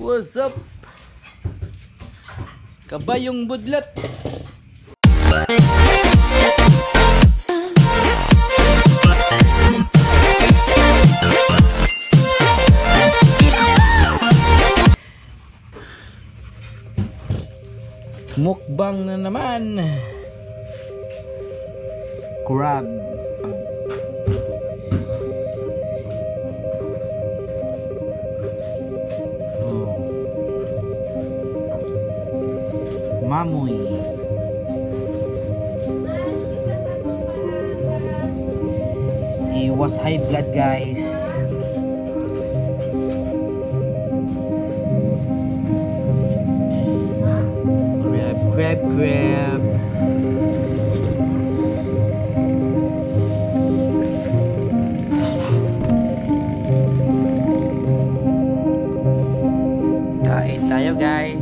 What's up? Kabayong budlat. Mukbang na naman. Crab. Mamoy. He was high blood, guys. Crab. Kain tayo, guys.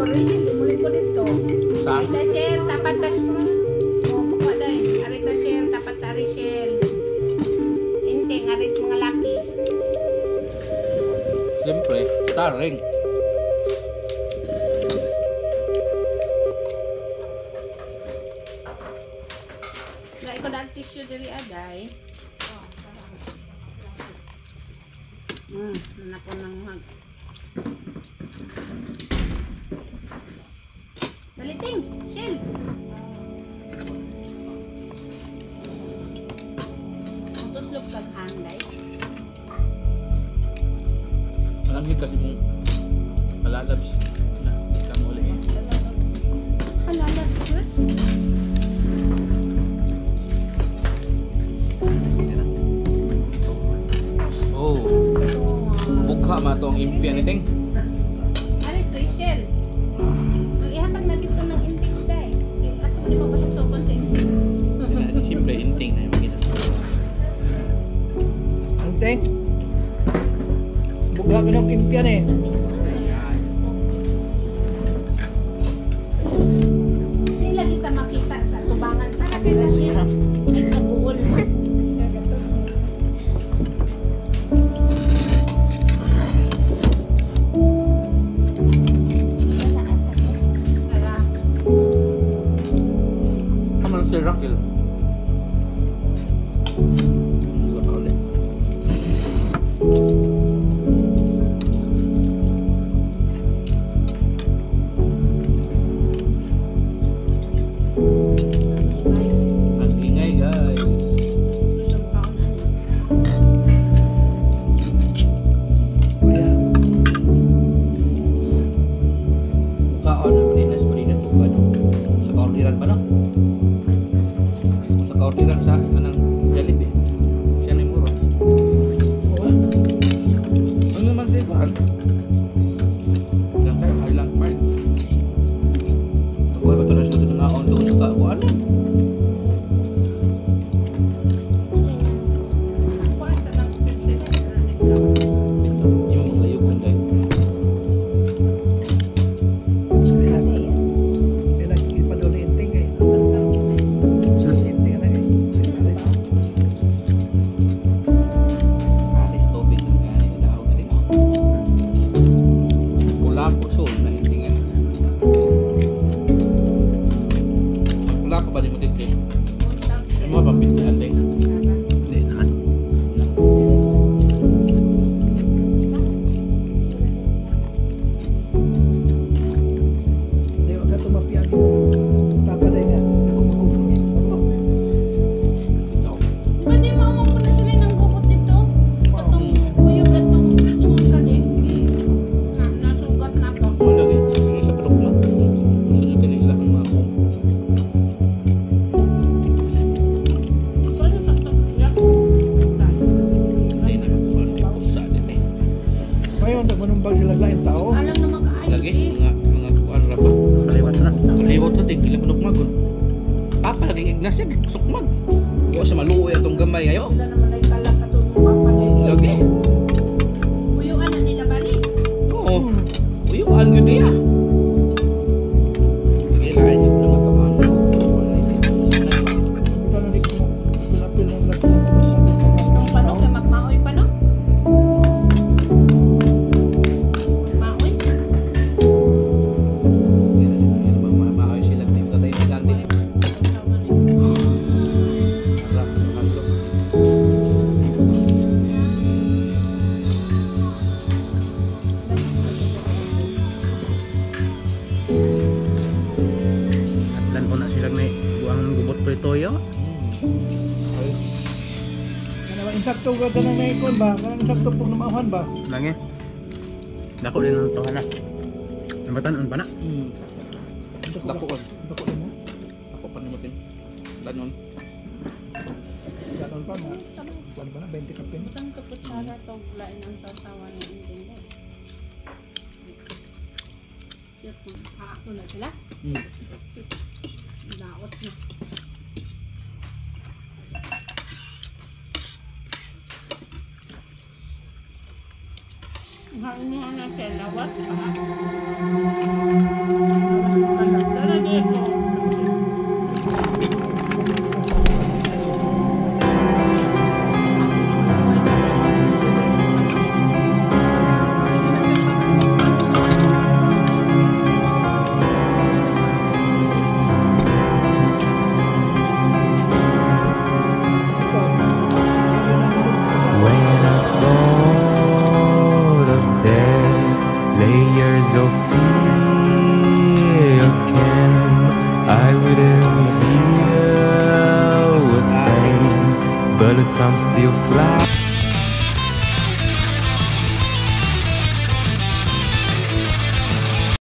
Rachel, umulit ko dito. Sa? Arita Shell, tapat ta buka dahil. Arita Shell, tapat ta Rachel. Inting, aris mga laki. Siyempre, starring. Na ikaw na tissue diri aday. Nanako ng mag. Daliting, Shell. Tuslop kag handay. Malangit kasi kung palalabs na, hindi ka muli. Halala, good. Oh, bukha ma to ang impian ni Ting. Aris, Rachel. Ihatag na dito ng intik day. Kasi mo di mapasok-sokon sa intik. Siyempre, inting na yung ginasa. Ang Teng. Bugla ka ng impian eh. Sila kita makita sa tubangan sa kamera siya. Ay kabuol. Wala. Kaman si Raquel. Hindi ko ulit. Ang ingay guys. Isang taon na. Ayan. Kaon na Marinas, Marinas tuka no. Sa kaordiran pa no. Sa kaordiran sa anang Jollibee. Siya na yung muro. Ano naman si Kuhan? Lang tayo, highland mark. Ako ba ito na siya naon doon sa Kuhan? Kuwasta ng Pepsi na Yung mga layugan tayo. Ayan. May nakikita doon ni Inting eh. Sa Inting na eh. Alis. Alis tubig ng gani na daw ka din. Pula po soon na intingan. Pula ka ba di mo dito? Yung mga pambintihan din. Hindi na. Hindi ko ka tumapian yung papaday nga. Ako magkukulis. Ikaw. Di ba di maamang ko na sila ng gubot dito? Katong buyog at itong kani. Nasugat na to. Mo lagi. Ano sa palok mo? Sunod ka nila ang mga kong. Paano saksak siya? Hindi na. Sa din eh. Ngayon, nagmanumbag sila lain tao. Alam na makaayos Lagi. eh. Mga kuan ra ba? Kaliwat ra. Kaliwat ra ting kilabulok magon. Papa lagi Ignacio sukmag. Wa sa maluoy atong gamay ayo. Wala naman ay talak at papanay. Lagi. Buyuan na nila bali. Oo. Uyuan gyud niya. Kailangan yung mga kawan. Ikaw na di ko pinapil ng lahat. Nung pano kay magmaoy pa no? Magmaoy? Maayo sila tayo tatay ng gandi. Harap ng handok. Atlan po na silang may buang gubot po toyo. Ay, Ano ba, insakto ka ka ng naikon ba? Kanang insakto pong namauhan ba? langi. Dako din ang tohana. Nabatan pa na. Dako ko. Dako din mo? Ako pa namutin. Danon. Ganon pa na. Kuwan ba na? 20 kapin. Butang ka kutsara to lain ang sasawa ni Inding. Cute mo. Ako na sila. Daot na. Hangin na siya lawat pa. I wouldn't feel a thing, but the time still flies.